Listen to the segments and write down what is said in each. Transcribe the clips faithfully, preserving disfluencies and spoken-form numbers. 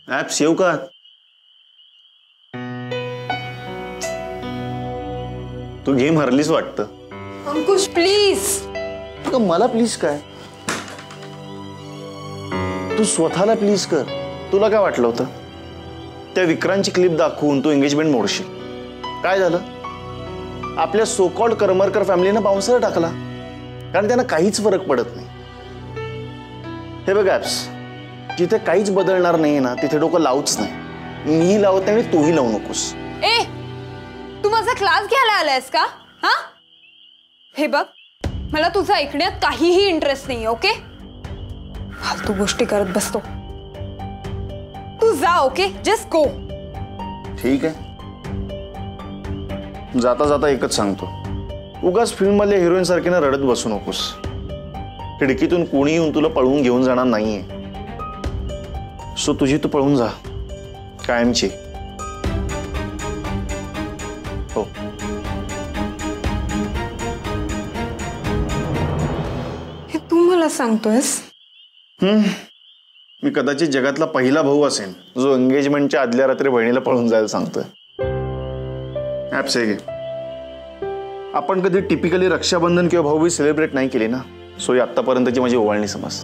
App save का? तू game हरलीस वाटतं. अंकुश please. मला प्लीज काय? तू स्वतःला प्लीज कर. तुला काय वाटलं होतं त्या विक्रांतची क्लिप दाखवून तू एंगेजमेंट मोडशील? काय झालं? आपल्या सोकॉल्ड करमरकर फॅमिलीने बाउन्सर टाकला कारण त्यांना काहीच फरक पडत नाही. हे बघ ऍप्स, जिथे काहीच बदलणार नाही ना तिथे डोकं लावूच नाही. मीही लावत नाही आणि तूही लावू नकोस. ए, तू माझा क्लास घ्यायला आलायस का? हा, हे बघ, मला तुझं ऐकण्यात काहीही इंटरेस्ट नाही. ओके, फालतू गोष्टी करत बसतो. तू जा. Okay, just go. ठीक आहे. जाता जाता एकच सांगतो, उगाच फिल्म मधल्या हिरोईन सारखी ना रडत बसू नकोस. खिडकीतून कोणी येऊन तुला पळवून घेऊन जाणार नाहीये. सो तुझी तू पळून जा कायमची. हो. हे तू मला सांगतोयस? हम्म मी कदाचित जगातला पहिला भाऊ असेल जो एंगेजमेंटच्या आदल्या रात्री बहिणीला पळून जायला सांगतोय. ऍप्स आहे. आपण कधी टिपिकली रक्षाबंधन किंवा भाऊबीज सेलिब्रेट नाही केली ना, सो ही आतापर्यंतची माझी ओवाळणी समज.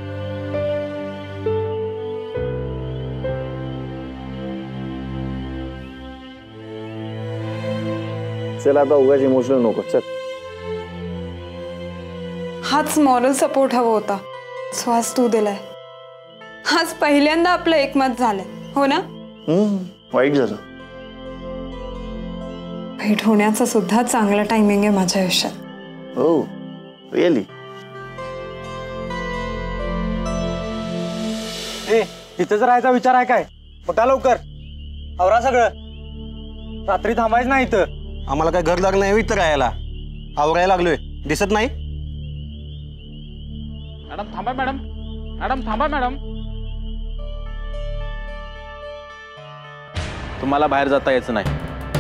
चल आता उगाच इमोशनल नको. चल. हाच मॉरल सपोर्ट हवा होता, श्वास तू दिलाय. आज पहिल्यांदा आपलं एकमत झालंय, हो ना? हम्म वाईट झालं. भेट होण्याचा सुद्धा चांगला टायमिंग आहे माझ्या आयुष्यात. हो रिअली. ए, इथेच राहायचा विचार आहे काय? उठा लवकर, आवरा सगळं. रात्री थांबायचं नाही इथं. आम्हाला काय घर लागलं नाही इथं राहायला. आवरायला लागलोय, दिसत नाही? मॅडम थांबा. मॅडम मॅडम थांबा. मॅडम तुम्हाला बाहेर जाता यायचं नाही.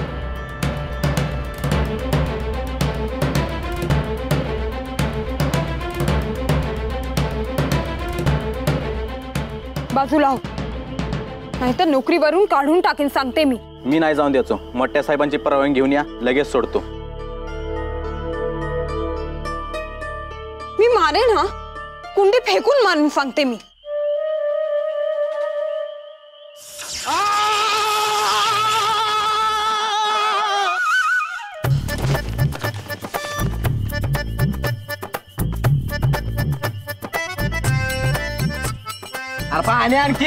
बाजूला हो, नाहीतर नोकरीवरून काढून टाकेन सांगते मी. मी नाही जाऊन द्यायचो. मोठ्या साहेबांची परवानगी घेऊन या, लगेच सोडतो. मी मारेन. हा, कुंडी फेकून मारून सांगते मी. अरे पाणी आणखी.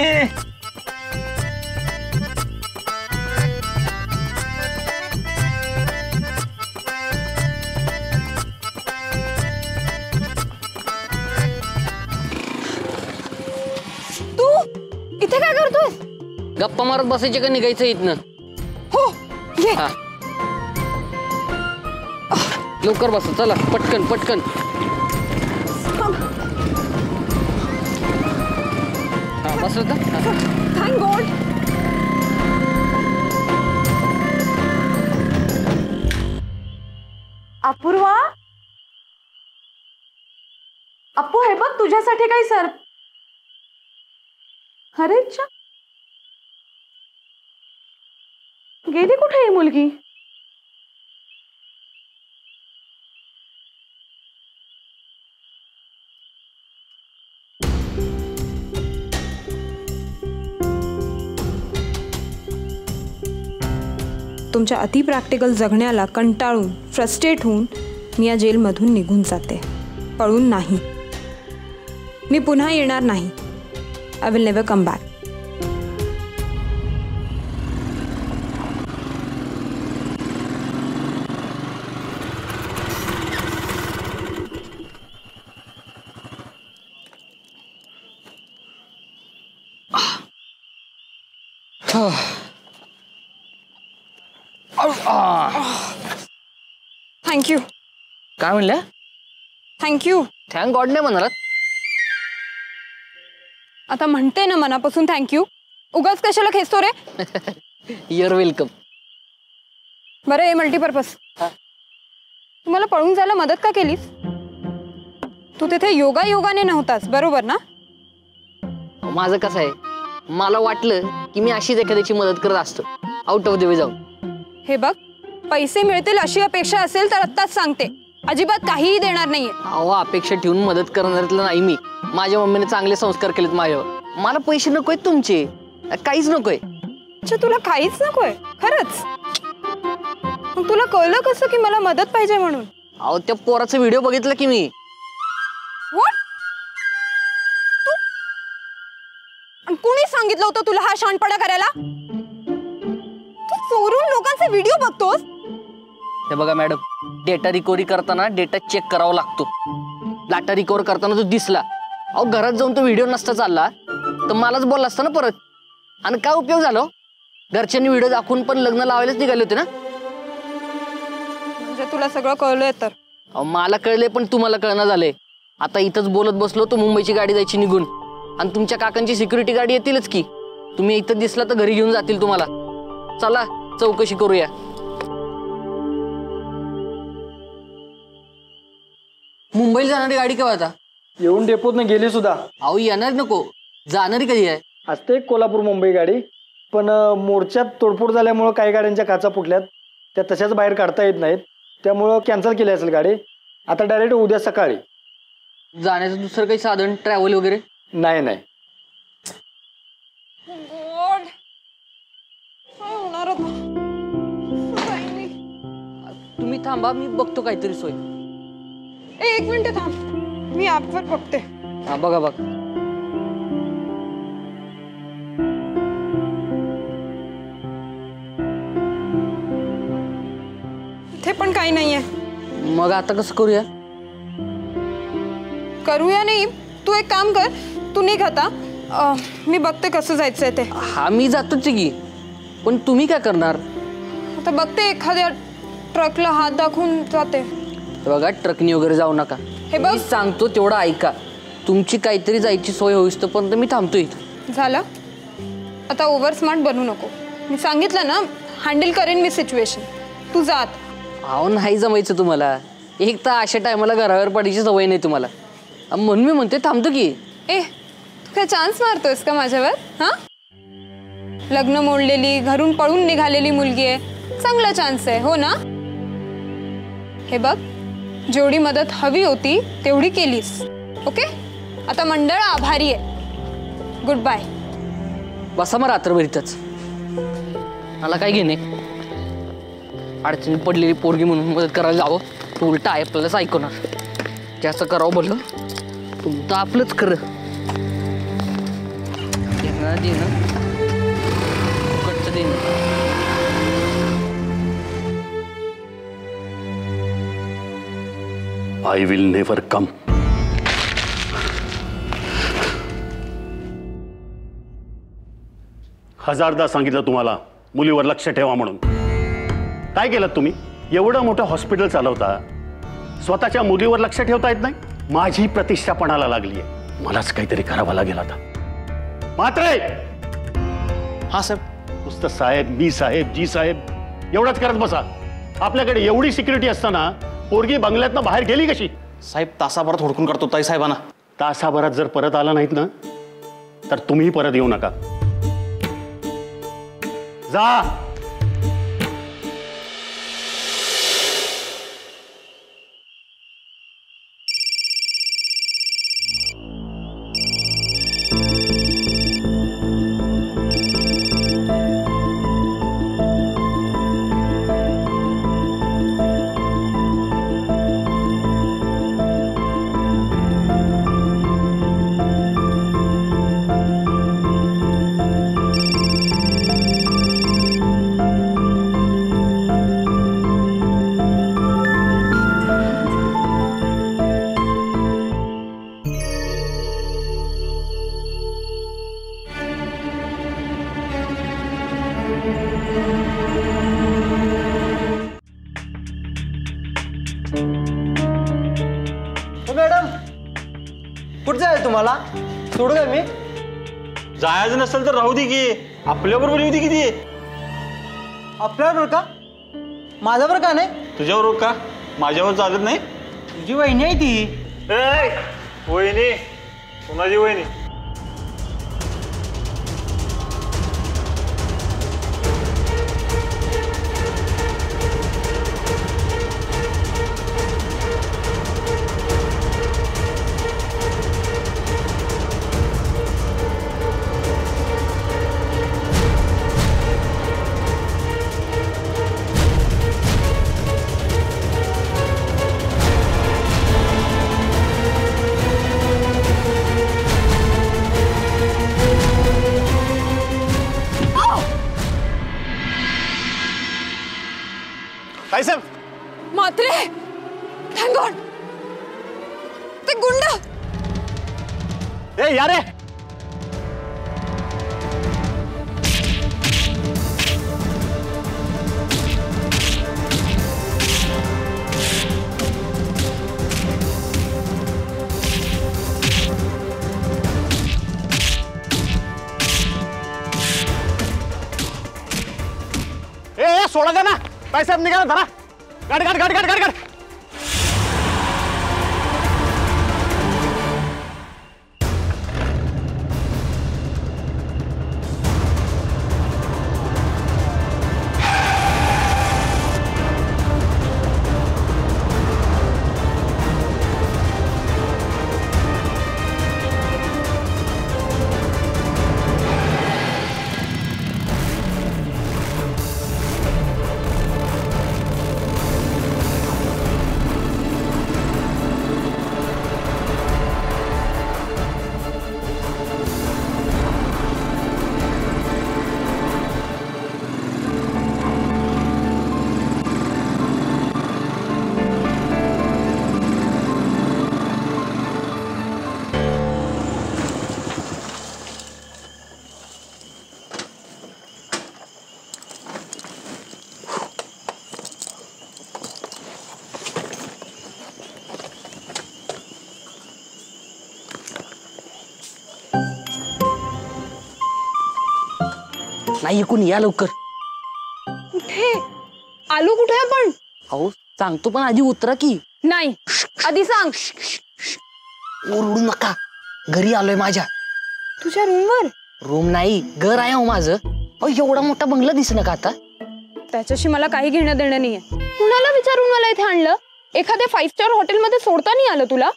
तू इथे काय करतोस? गप्पा मारत बसायचे का निघायचं इथनं? हो ये. हा, लवकर बस. चला पटकन पटकन. हा बसलं का? Thank God. अपूर्वा, अप्पू हे बघ तुझ्यासाठी काही सर. अरे चा, गेली कुठे ही मुलगी? तुमच्या अति प्रॅक्टिकल जगण्याला कंटाळून फ्रस्ट्रेट होऊन मी या जेलमधून निघून जाते. पळून नाही. मी पुन्हा येणार नाही. I will never come back. Thank you. काय म्हणल्या? थँक्यू. थँक गॉड नाही म्हणालात? आता म्हणते ना मनापासून थँक्यू. उगाच कशाला खेचतो रे? Your welcome. बरं हे मल्टीपर्पज, तुम्हाला पळून जायला मदत का केलीस? तू तिथे योगा योगाने नव्हतास बरोबर ना? माझं कसं आहे, मला वाटलं की मी अशीच एखाद्याची मदत करत असतो आउट ऑफ द वे जाऊन. हे बघ, पैसे मिळतील अशी अपेक्षा असेल तर आत्ताच सांगते, अजिबात काहीही देणार नाहीये. अहो, अपेक्षा ठेवून मदत करणाऱ्यातलं नाही मी. माझ्या मम्मीने चांगले संस्कार केलेत माझ्यावर. मला पैसे नकोय तुमचे, काहीच नकोय. अच्छा, तुला काहीच नकोय खरंच? मग तुला कळलं कसं की मला मदत पाहिजे म्हणून? अहो, त्या पोराचा व्हिडिओ बघितला की मी. व्हॉट? तू आणि कुणी सांगितलं होतं तुला हा शहाणपणा करायला? तू चोरून लोकांचे व्हिडिओ बघतोस? हे बघा मॅडम, डेटा रिकव्हरी करताना डेटा चेक करावा लागतो. डाटा रिकव्हर करताना तो दिसला, अहो घरात जाऊन तो व्हिडिओ नसता चालला तर मलाच बोलला असता ना परत. आणि काय उपयोग झाला? घरच्यांनी व्हिडिओ दाखवून पण लग्न लावायलाच निघाले होते ना. म्हणजे तुला सगळं कळलंय तर? अहो, मला कळले पण तुम्हाला कळना झाले. आता इथंच बोलत बसलो तर मुंबईची गाडी जायची निघून, आणि तुमच्या काकांची सिक्युरिटी गाडी येतीलच की. तुम्ही इथं दिसला तर घरी घेऊन जातील तुम्हाला. चला चौकशी करूया. मुंबईला जाणारी गाडी केव्हा आता? येऊन डेपोतनं गेली सुद्धा. अहो, येणार नको, जाणारी कधी आहे? असते कोल्हापूर मुंबई गाडी, पण मोर्चात तोडफोड झाल्यामुळं काही गाड्यांच्या काचा फुटल्यात, त्या तशाच बाहेर काढता येत नाहीत, त्यामुळं कॅन्सल केली असेल गाडी. आता डायरेक्ट उद्या सकाळी. जाण्याचं दुसरं काही साधन, ट्रॅव्हल वगैरे? नाही नाही. गॉड, काय होणार आता? काय नाही. तुम्ही थांबा, मी बघतो काहीतरी सोय. ए, एक मिनिट थांब, मी ऍपवर बघते. हा, बघा बघा. इथे पण काही नाहीये. मग आता कसं करूया? करूया नाही, तू एक काम कर, तू निघ आता. अं, मी बघते कसं जायचंय ते. हा, मी जातोच की, पण तुम्ही काय करणार? आता बघते, एखाद्या ट्रकला हात दाखवून जाते. बघा, ट्रकनी वगैरे जाऊ नका. हे बघ, मी सांगतो तेवढं ऐका. तुमची काहीतरी जायची सोय होईस तोपर्यंत मी थांबतो इथं. झालं आता, ओव्हर स्मार्ट बनू नको. मी सांगितलं ना, हँडल करेन मी सिच्युएशन. तू जात. अहो, नाही जमायचं तुम्हाला. एक तर अशा टायमाला घरावर पडायची सवय नाही तुम्हाला, म्हणून मी म्हणते थांबतो की. ए, तू काय चान्स मारतोयस का माझ्यावर? हा, लग्न मोडलेली, घरून पळून निघालेली मुलगी आहे, चांगला चान्स आहे हो ना? हे बघ, जेवढी मदत हवी होती तेवढी केलीस. ओके, आता मंडळ आभारी आहे. Good bye. बसा मग रात्रभर इथंच. मला काय घेणे, अडचणी पडलेली पोरगी म्हणून मदत करायला जावं, तू उलटा आहे आपल्यालाच ऐकवणार. ज्याचं करावं बोललं तुमचं आपलंच खरं. देणं देणं फुकटचं देणं. I will never come. हजारदा सांगितलं तुम्हाला मुलीवर लक्ष ठेवा म्हणून. काय केलं तुम्ही? एवढं मोठं हॉस्पिटल चालवता, स्वतःच्या मुलीवर लक्ष ठेवता येत नाही? माझी प्रतिष्ठा पणाला लागली आहे, मलाच काहीतरी करावं लागेल आता. मात्र हा सर. नुसतं साहेब, मी साहेब, जी साहेब एवढंच करत बसा. आपल्याकडे एवढी सिक्युरिटी असताना पोरगी बंगल्यातनं बाहेर गेली कशी? साहेब, तासाभरात हुडकून करतो ताई साहेबांना. तासाभरात जर परत आला नाहीत ना तर तुम्ही परत येऊ नका. जा. मॅडम, कुठं जायचं तुम्हाला? सोडू द्या मी. जायचं नसेल तर राहू दे की, आपल्याबरोबर येऊ दे किती. आपल्याबरोबर का? माझ्याबरोबर का नाही? तुझ्याबरोबर का? माझ्यावर चालत नाही? तुझी वहिनी आहे ती. वहिनी? कुणाची वहिनी? गुंड. ए यारे ए सोडा द्या ना. पैसे निघाला धरा. गाड गाड गाड गाड गाड गाड. नाही कोण या लवकर. कुठे आलो? कुठे आपण? अहो सांगतो पण आधी उतरा की. नाही आधी सांग. ओरडू नका. घरी आलोय माझ्या. तुझ्या रूमवर? रूम नाही घर आहे हो माझं. अहो एवढा मोठा बंगला दिसना का आता? त्याच्याशी मला काही घेणं देणं नाहीये. कुणाला विचारून मला इथे आणलं? एखाद्या फाईव्ह स्टार हॉटेलमध्ये सोडता नाही आलं तुला?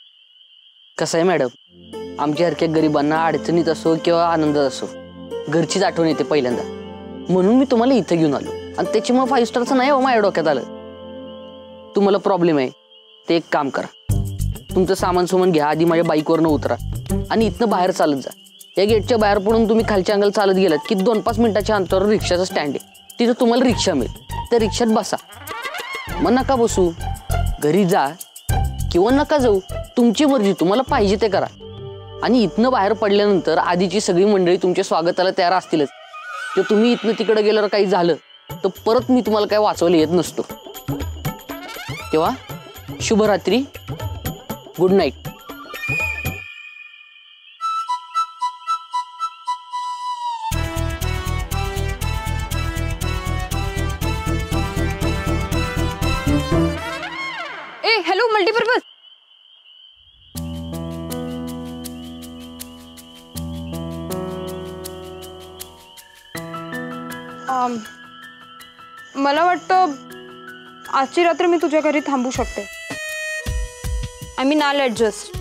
कसं आहे मॅडम, आमच्यासारख्या गरिबांना अडचणीत असो किंवा आनंदात असो घरचीच आठवण येते पहिल्यांदा. म्हणून मी तुम्हाला इथे घेऊन आलो. आणि त्याची मग फाईव्ह स्टारचं नाही हो माझ्या डोक्यात आलं. तुम्हाला प्रॉब्लेम आहे ते एक काम करा. तुमचं सामान सुमान घ्या, आधी माझ्या बाईकवरनं उतरा आणि इथनं बाहेर चालत जा. या गेटच्या बाहेर पडून तुम्ही खालच्या अंगल चालत गेलात की दोन पाच मिनिटाच्या अंतरावर रिक्षाचं स्टँड आहे. तिथं तुम्हाला रिक्षा मिळेल. त्या रिक्षात बसा. मग नका बसू, घरी जा किंवा नका जाऊ, तुमची मर्जी. तुम्हाला पाहिजे ते करा. आणि इथनं बाहेर पडल्यानंतर आधीची सगळी मंडळी तुमच्या स्वागताला तयार असतीलच. तर तुम्ही इथनं तिकडे गेल्यावर काही झालं तर परत मी तुम्हाला काय वाचवलं येत नसतो. तेव्हा शुभरात्री, गुड नाईट. ए हॅलो मल्टीपर्पज. मला वाटतं आजची रात्र मी तुझ्या घरी थांबू शकते. आय मीन आल ऍडजस्ट.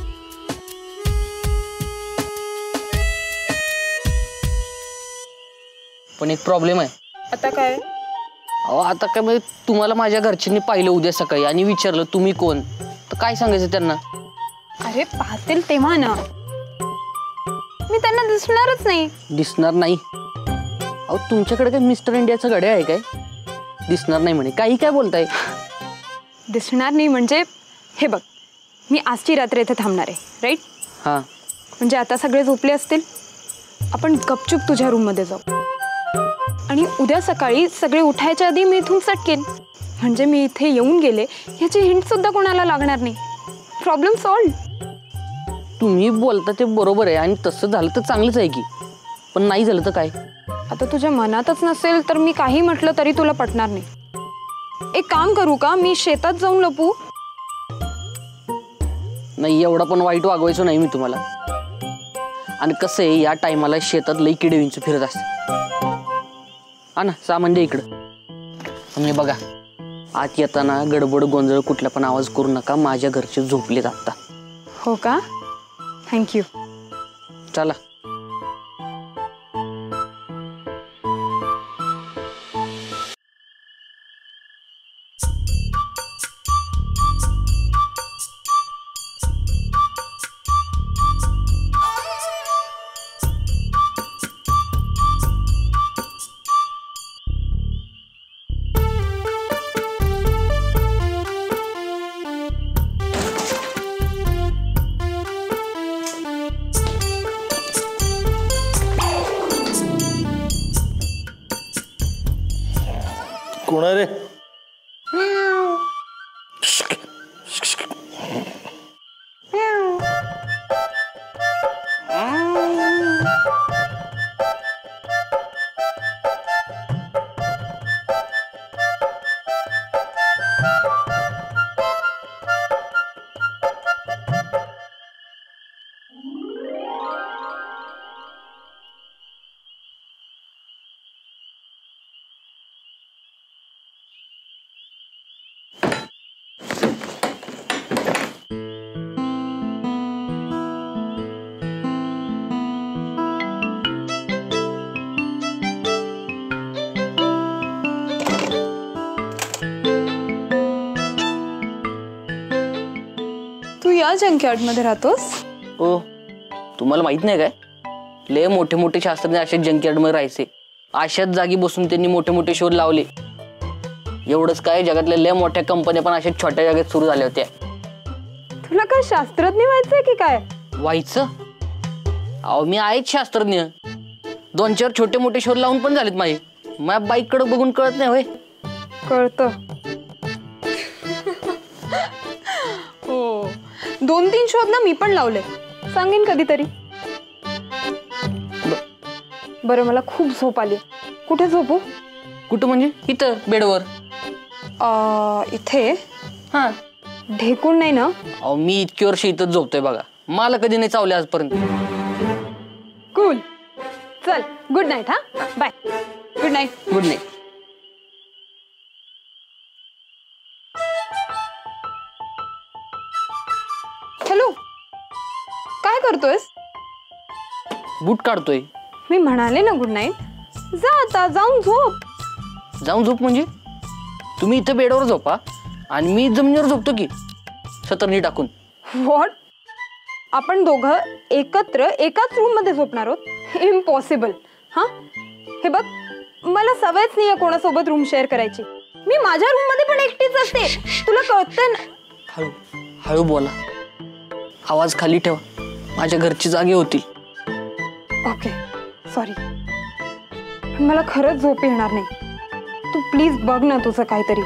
पण एक प्रॉब्लेम आहे. आता काय? अहो आता काय म्हणजे तुम्हाला माझ्या घरच्यांनी पाहिलं उद्या सकाळी आणि विचारलं तुम्ही कोण, तर काय सांगायचं त्यांना? अरे पाहतील तेव्हा ना. मी त्यांना दिसणारच नाही. दिसणार नाही? अहो तुमच्याकडे काय मिस्टर इंडियाचं गाड्या आहे काय? दिसणार नाही म्हणे. काही काय बोलताय? दिसणार नाही म्हणजे हे बघ, मी आजची रात्र इथे थांबणार आहे, राईट? हां. म्हणजे आता सगळे झोपले असतील, आपण गपचूप तुझ्या रूममध्ये जाऊ आणि उद्या सकाळी सगळे उठायच्या आधी मी इथून सटकेन. म्हणजे मी इथे येऊन गेले ह्याची हिंट सुद्धा कोणाला लागणार नाही. Problem solve. तुम्ही बोलता ते बरोबर आहे आणि तसं झालं तर चांगलंच आहे की. पण नाही झालं तर काय? आता तुझ्या मनातच नसेल तर मी काही म्हटलं तरी तुला पटणार नाही. एक काम करू का, मी शेतात जाऊन लपू? नाही एवढा पण वाईट वागवायचो नाही मी तुम्हाला. आणि कसं आहे या टायमाला शेतात लई किडे विंचू फिरत असते. हा ना, सामान द्या इकडं. आणि बघा आत येताना गडबड गोंधळ कुठला पण आवाज करू नका. माझ्या घरचे झोपलेत आत्ता. हो का? थँक्यू. चला. कोण आहे रे? तू या जंकयार्ड मध्ये राहतोस? हो, तुम्हाला माहित नाही काय, लय मोठे मोठे शास्त्रज्ञ अशा जंकयार्ड मध्ये राहायचे. अशाच जागी बसून त्यांनी मोठे मोठे शोध लावले. एवढंच काय, जगातल्या लय मोठ्या कंपन्या पण अशा छोट्या जागेत सुरू झाल्या होत्या. तुला काय शास्त्रज्ञ व्हायचंय की काय? व्हायचं? अहो मी आहेच शास्त्रज्ञ. दोन चार छोटे मोठे शोध लावून पण झालेत माझे. माझ्या बाईक कडे बघून कळत नाही होय? कळतं. हो, दोन तीन शोध ना मी पण लावले, सांगेन कधीतरी. बरं, मला खूप झोप आली. कुठे झोपू? कुठं म्हणजे? इथं बेडवर. इथे? हा. ढेकून नाही ना? अहो मी इतकी वर्ष इथंच झोपतोय बघा, मला कधी नाही चावले आजपर्यंत. कूल. चल, गुड नाईट. हा, bye. Good night. Good night. Hello, काय करतोयस? बूट काढतोय. मी म्हणाले ना गुड नाईट. जा आता, जाऊन झोप. जाऊन झोप म्हणजे? तुम्ही इथं बेडवर झोपा आणि मी जमिनीवर झोपतो की सतरणी टाकून. व्हॉट? आपण दोघं एकत्र एकाच रूम मध्ये झोपणार आहोत? इम्पॉसिबल. हा, हे बघ, मला सवयच नाही आहे कोणासोबत रूम शेअर करायची. मी माझ्या रूम मध्ये पण एकटीच असते, तुला कळतंय ना? हळू हळू बोला, आवाज खाली ठेवा, माझ्या घरची जागे होती. Okay, sorry. मला खरंच झोप येणार नाही. तू प्लीज बघ ना तुझं काहीतरी.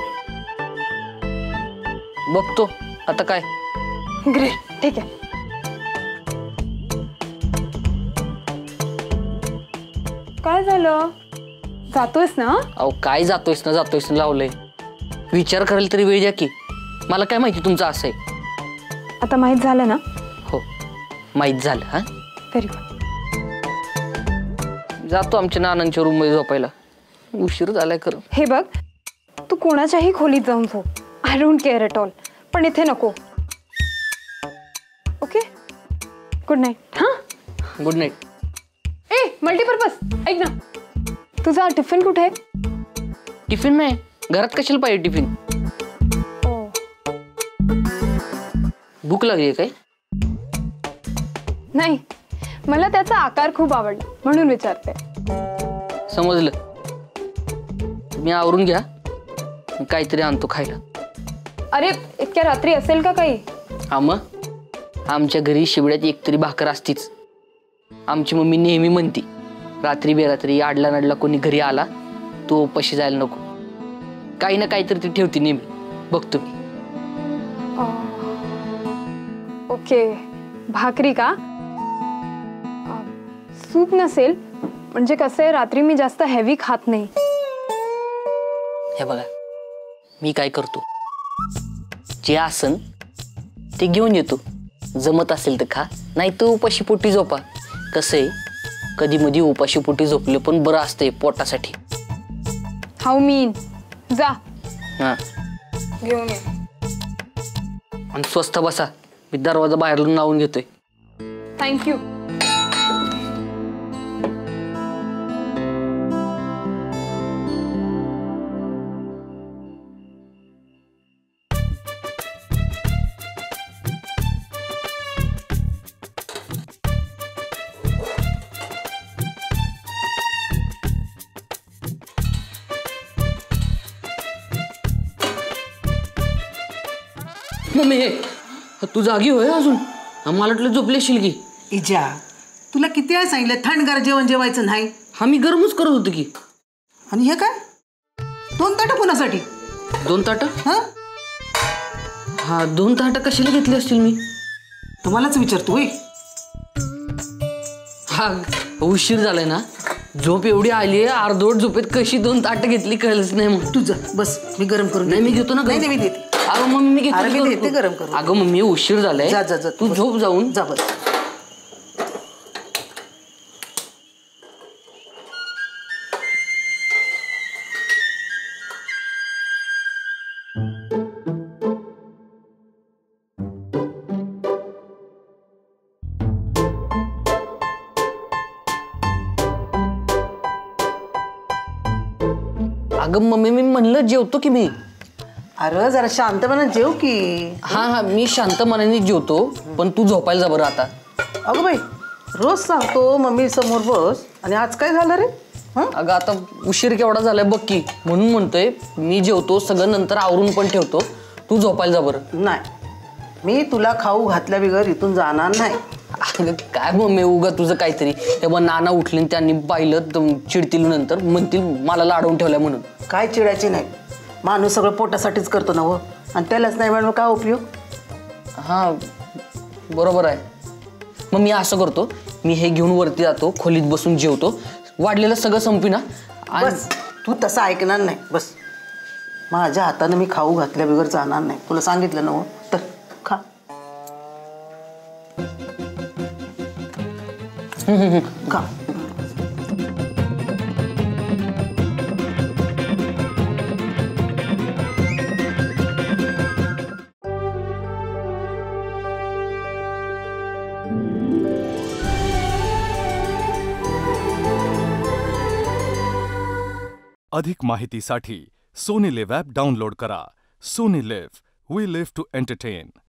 बघतो आता काय. ग्रेट, ठीक आहे. काय झालं? जातोयस ना? अहो काय जातोयस ना जातोयस ना लावलंय. विचार करायला तरी वेळ द्या की. मला काय माहिती तुमचं असं आहे. आता माहित झालं ना? हो, माहित झालं. हा, व्हेरी गुड. जातो आमच्या नानांच्या रूम मध्ये झोपायला, उशीर झालाय खरं. हे बघ, तू कोणाच्याही खोलीत जाऊन झोप. I don't care at all, पण इथे नको. Okay, good night. हा, गुड नाईट. ए मल्टीपर्पज, ऐक ना, तुझा टिफिन कुठे आहे? टिफिन नाही, घरात कशाला पाहिजे टिफिन? ओ, भूक लागली काय? नाही, मला त्याचा आकार खूप आवडला म्हणून विचारते. समजलं. तुम्ही आवरून घ्या, काहीतरी आणतो खायला. अरे इतक्या रात्री असेल का काही? हा मग, आमच्या घरी शिवड्यात एकतरी भाकर असतीच. आमची मम्मी नेहमी म्हणती, रात्री बेरात्री आडला नडला कोणी घरी आला तो उपाशी जायला नको. काही ना काहीतरी ती ठेवती नेहमी. बघतो मी. ओके, भाकरी का? सूप नसेल? म्हणजे कसं आहे, रात्री मी जास्त हेवी खात नाही. हे बघा, मी काय करतो, जे आसन ते घेऊन येतो. जमत असेल तर खा, नाही तर उपाशी पोटी झोपा. कसं आहे, कधी मधी उपाशी पोटी झोपले पण बरं असतंय पोटासाठी. How mean. जा, हा, घेऊन ये. आणि स्वस्त बसा, मी दरवाजा बाहेरून लावून घेतोय. थँक्यू. मम्मी, हे तू जागी होय अजून? मला वाटलं झोपलेशील की. इजा, तुला किती वेळा सांगितलं थंडगार जेवण जेवायचं नाही? हा, मी गरमच करत होतो की. आणि हे काय, दोन ताटं कोणासाठी? दोन ताटं? हा हा दोन ताटं कशाला घेतली असतील मी? तुम्हालाच विचारतोय. हा उशीर झालाय ना, झोप एवढी आली आहे, अर्धवट झोपेत कशी दोन ताटं घेतली कळलंच नाही. मग तुझं बस, मी गरम करून नाही मी घेतो ना. नाही नाही, मी देते. अगं मम्मी मी घेतो. अरे मी देते गरम करून. अगं मम्मी उशीर झालाय. जा जा जा तू झोप जाऊन. जा बस. अगं मम्मी मी म्हणलं जेवतो की मी. अरे जरा शांतपणे जेव की. हा हा मी शांत मनाने जेवतो, पण तू झोपायला जा बरं आता. अगं बाई रोज सांगतो मम्मी समोर बस, आणि आज काय झालं रे? अगं आता उशीर केवढा झालाय बघ की, म्हणून म्हणतोय मी जेवतो, सगळं नंतर आवरून पण ठेवतो, तू झोपायला जा बरं. नाही, मी तुला खाऊ घातल्या बिगर इथून जाणार नाही. अगं काय मम्मी उगा तुझं काहीतरी. तेव्हा नाना उठले आणि त्यांनी पाहिलं चिडतील, नंतर म्हणतील मला लाडवून ठेवल्या म्हणून. काय चिडायची नाही, माणूस सगळं पोटासाठीच करतो ना हो, आणि त्यालाच नाही म्हणून काय उपयोग? हा बरोबर आहे. मग मी असं करतो, मी हे घेऊन वरती जातो, खोलीत बसून जेवतो, वाढलेलं सगळं संपी ना. बस तू तसं ऐकणार नाही. बस माझ्या हातानं मी खाऊ घातल्या बिगर जाणार नाही, तुला सांगितलं ना हो. तर खा. खा. अधिक माहितीसाठी सोनी लिव्ह ॲप डाउनलोड करा. Sony Liv, we live to entertain.